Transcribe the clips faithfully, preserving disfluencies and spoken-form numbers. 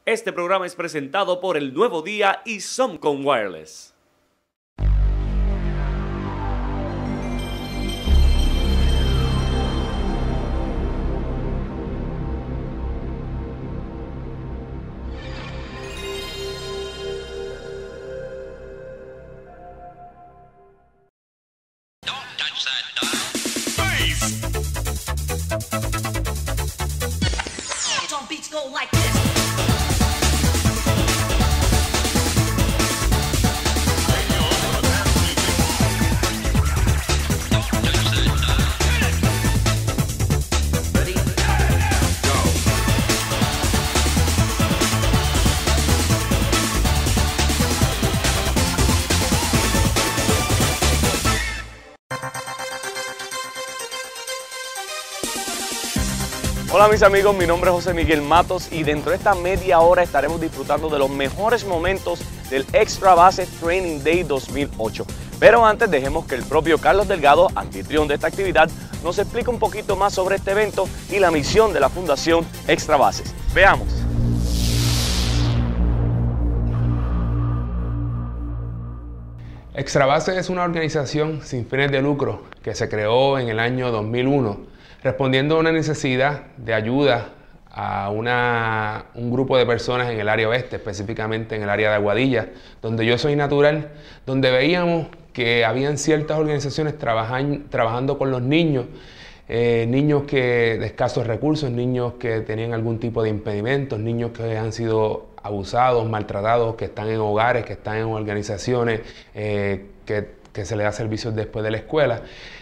Este programa es presentado por El Nuevo Día y Somcom Wireless. Hola mis amigos, mi nombre es José Miguel Matos y dentro de esta media hora estaremos disfrutando de los mejores momentos del Extra Base Training Day dos mil ocho. Pero antes dejemos que el propio Carlos Delgado, anfitrión de esta actividad, nos explique un poquito más sobre este evento y la misión de la Fundación Extra Bases. Veamos. Extra Bases es una organización sin fines de lucro que se creó en el año dos mil uno. Respondiendo a una necesidad de ayuda a una, un grupo de personas en el área oeste, específicamente en el área de Aguadilla, donde yo soy natural, donde veíamos que habían ciertas organizaciones trabajan, trabajando con los niños, eh, niños que, de escasos recursos, niños que tenían algún tipo de impedimentos, niños que han sido abusados, maltratados, que están en hogares, que están en organizaciones eh, que, que se les da servicios después de la escuela.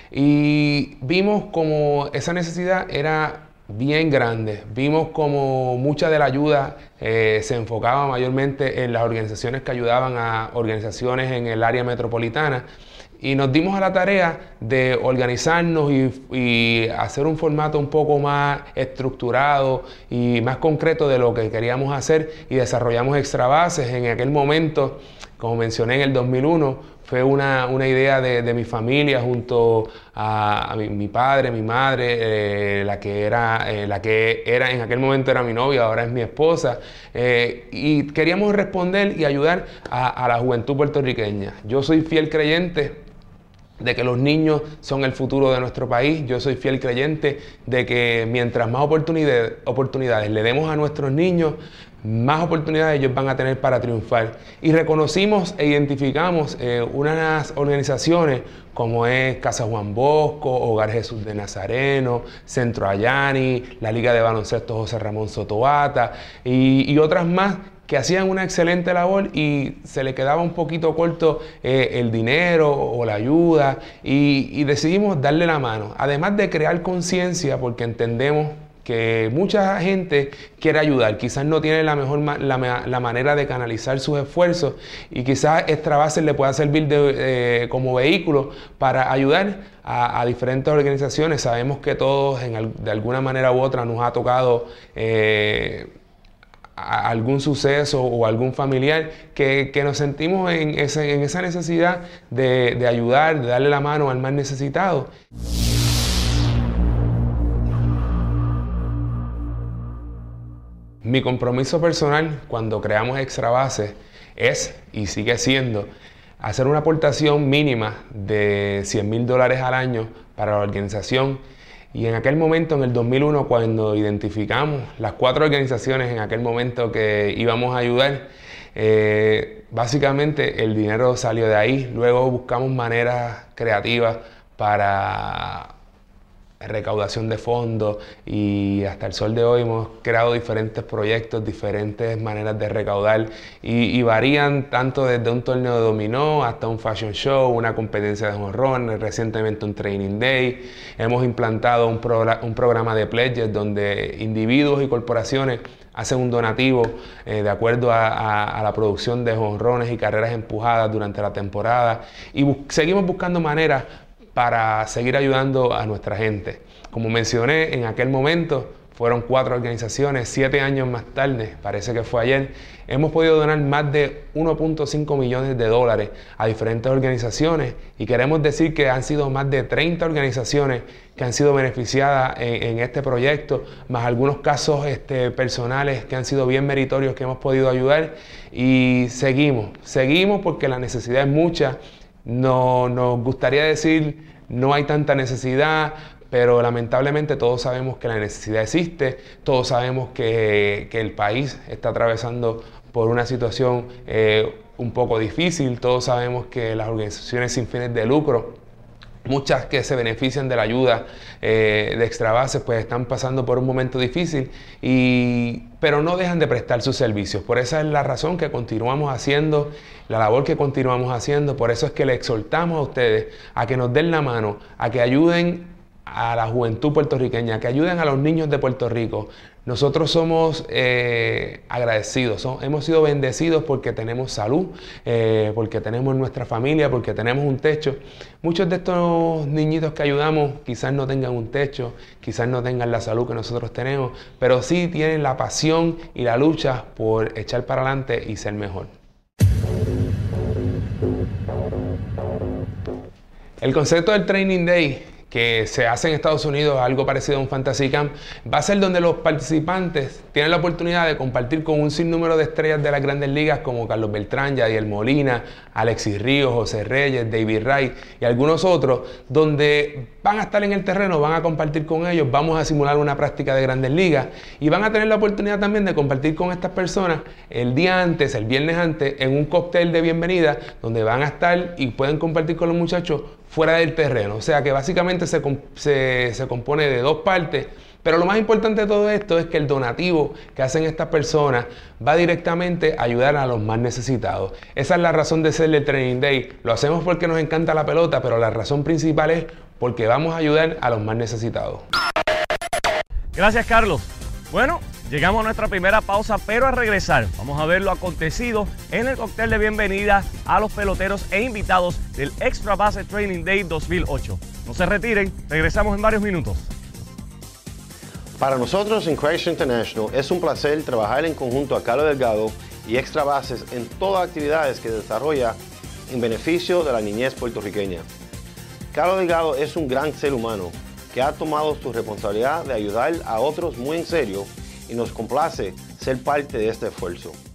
Y vimos como esa necesidad era bien grande, vimos como mucha de la ayuda eh, se enfocaba mayormente en las organizaciones que ayudaban a organizaciones en el área metropolitana y nos dimos a la tarea de organizarnos y, y hacer un formato un poco más estructurado y más concreto de lo que queríamos hacer y desarrollamos Extra Bases. En aquel momento, como mencioné en el dos mil uno, fue una, una idea de, de mi familia junto a, a mi, mi padre, mi madre, eh, la, que era, eh, la que era en aquel momento era mi novia, ahora es mi esposa. Eh, y queríamos responder y ayudar a, a la juventud puertorriqueña. Yo soy fiel creyente de que los niños son el futuro de nuestro país. Yo soy fiel creyente de que mientras más oportunidades, oportunidades le demos a nuestros niños, más oportunidades ellos van a tener para triunfar. Y reconocimos e identificamos eh, unas organizaciones como es Casa Juan Bosco, Hogar Jesús de Nazareno, Centro Ayani, la Liga de Baloncesto José Ramón Sotoata y, y otras más que hacían una excelente labor y se le quedaba un poquito corto eh, el dinero o la ayuda y, y decidimos darle la mano, además de crear conciencia porque entendemos que mucha gente quiere ayudar, quizás no tiene la mejor ma la, la manera de canalizar sus esfuerzos y quizás Extra Bases le pueda servir de, eh, como vehículo para ayudar a, a diferentes organizaciones. Sabemos que todos en, de alguna manera u otra nos ha tocado eh, a algún suceso o algún familiar que, que nos sentimos en, ese, en esa necesidad de, de ayudar, de darle la mano al más necesitado. Mi compromiso personal cuando creamos Extra Bases es, y sigue siendo, hacer una aportación mínima de cien mil dólares al año para la organización. Y en aquel momento, en el dos mil uno, cuando identificamos las cuatro organizaciones en aquel momento que íbamos a ayudar, eh, básicamente el dinero salió de ahí. Luego buscamos maneras creativas para recaudación de fondos y hasta el sol de hoy hemos creado diferentes proyectos, diferentes maneras de recaudar y, y varían tanto desde un torneo de dominó hasta un fashion show, una competencia de jonrones, recientemente un training day. Hemos implantado un, progr un programa de pledges donde individuos y corporaciones hacen un donativo eh, de acuerdo a, a, a la producción de jonrones y carreras empujadas durante la temporada y bu seguimos buscando maneras para seguir ayudando a nuestra gente. Como mencioné, en aquel momento fueron cuatro organizaciones, siete años más tarde, parece que fue ayer, hemos podido donar más de uno punto cinco millones de dólares a diferentes organizaciones y queremos decir que han sido más de treinta organizaciones que han sido beneficiadas en, en este proyecto, más algunos casos este, personales que han sido bien meritorios que hemos podido ayudar y seguimos, seguimos porque la necesidad es mucha. No, nos gustaría decir no hay tanta necesidad, pero lamentablemente todos sabemos que la necesidad existe, todos sabemos que, que el país está atravesando por una situación eh, un poco difícil, todos sabemos que las organizaciones sin fines de lucro, muchas que se benefician de la ayuda eh, de Extrabases, pues están pasando por un momento difícil, y, pero no dejan de prestar sus servicios. Por esa es la razón que continuamos haciendo, la labor que continuamos haciendo, por eso es que le exhortamos a ustedes a que nos den la mano, a que ayuden a la juventud puertorriqueña, que ayuden a los niños de Puerto Rico. Nosotros somos eh, agradecidos, son, hemos sido bendecidos porque tenemos salud, eh, porque tenemos nuestra familia, porque tenemos un techo. Muchos de estos niñitos que ayudamos quizás no tengan un techo, quizás no tengan la salud que nosotros tenemos, pero sí tienen la pasión y la lucha por echar para adelante y ser mejor. El concepto del Training Day que se hace en Estados Unidos, algo parecido a un Fantasy Camp, va a ser donde los participantes tienen la oportunidad de compartir con un sinnúmero de estrellas de las grandes ligas como Carlos Beltrán, Yadiel Molina, Alexis Ríos, José Reyes, David Wright y algunos otros, donde van a estar en el terreno, van a compartir con ellos, vamos a simular una práctica de grandes ligas y van a tener la oportunidad también de compartir con estas personas el día antes, el viernes antes, en un cóctel de bienvenida, donde van a estar y pueden compartir con los muchachos fuera del terreno. O sea que básicamente se, se, se compone de dos partes, pero lo más importante de todo esto es que el donativo que hacen estas personas va directamente a ayudar a los más necesitados. Esa es la razón de ser del Training Day. Lo hacemos porque nos encanta la pelota, pero la razón principal es porque vamos a ayudar a los más necesitados. Gracias, Carlos. Bueno, llegamos a nuestra primera pausa, pero al regresar vamos a ver lo acontecido en el cóctel de bienvenida a los peloteros e invitados del Extra Base Training Day dos mil ocho. No se retiren, regresamos en varios minutos. Para nosotros en Chrysler International es un placer trabajar en conjunto a Carlos Delgado y Extra Bases en todas las actividades que desarrolla en beneficio de la niñez puertorriqueña. Carlos Delgado es un gran ser humano que ha tomado su responsabilidad de ayudar a otros muy en serio y nos complace ser parte de este esfuerzo.